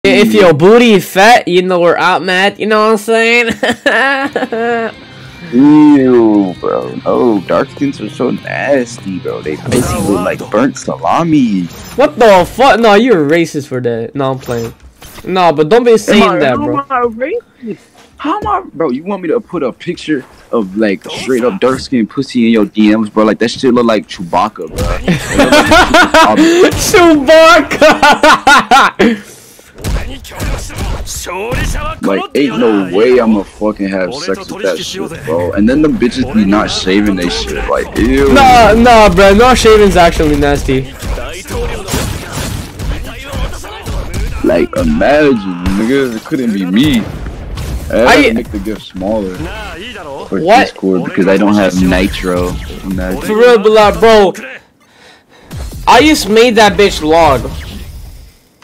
If your booty fat, you know we're out, Matt. You know what I'm saying? Ew, bro. No, dark skins are so nasty, bro. They basically look like burnt salami. What the fuck? No, you're racist for that. No, I'm playing. No, but don't be saying that, bro. How am I racist? How am I, bro? You want me to put a picture of like straight up dark skin pussy in your DMs, bro? Like that shit look like Chewbacca, bro. Chewbacca. Like, ain't no way I'ma fucking have sex with that shit, bro. And then the bitches be not shaving they shit, like, ew. Nah, bro, no shaving's actually nasty. Like, imagine, nigga, it couldn't be me. I make the gift smaller for Discord because I don't have nitro. Imagine. For real, but like, bro, I just made that bitch log.